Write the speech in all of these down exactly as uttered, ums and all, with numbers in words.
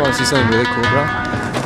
want to see something really cool, bro?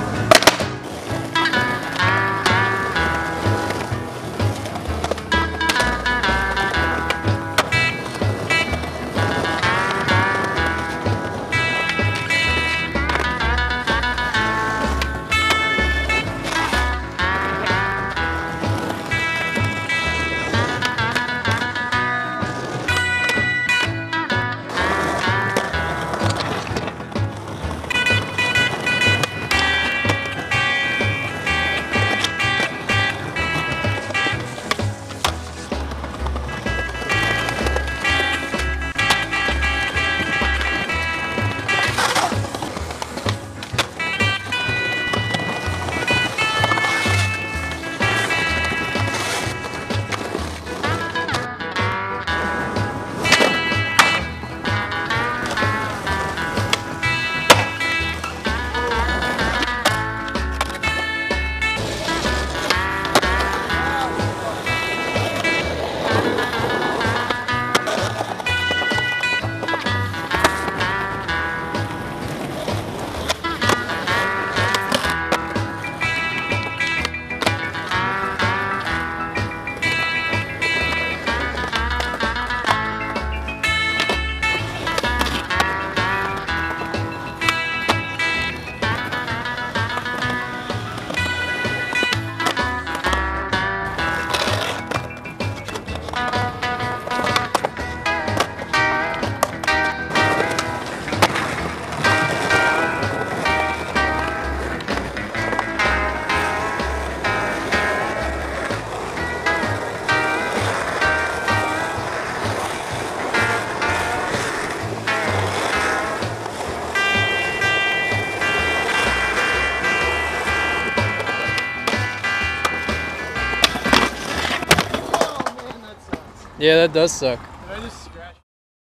Yeah, that does suck. Did I just scratch?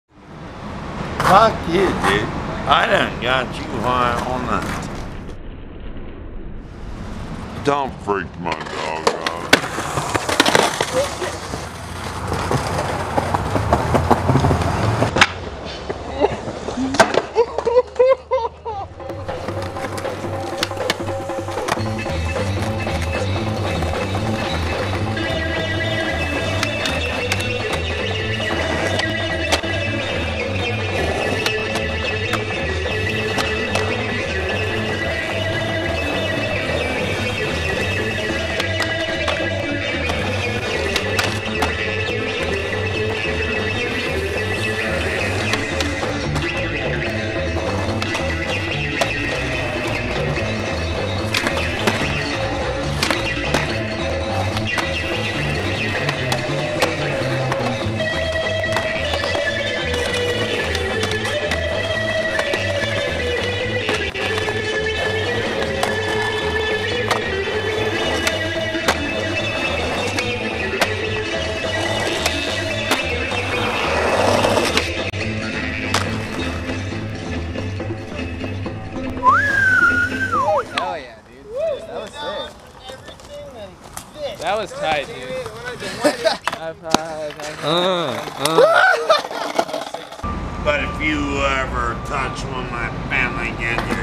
Fuck you, dude. I done got you high on that. Don't freak my dog out. That was tight, dude. High five, high five. Uh, uh. But if you ever touch one of my family again,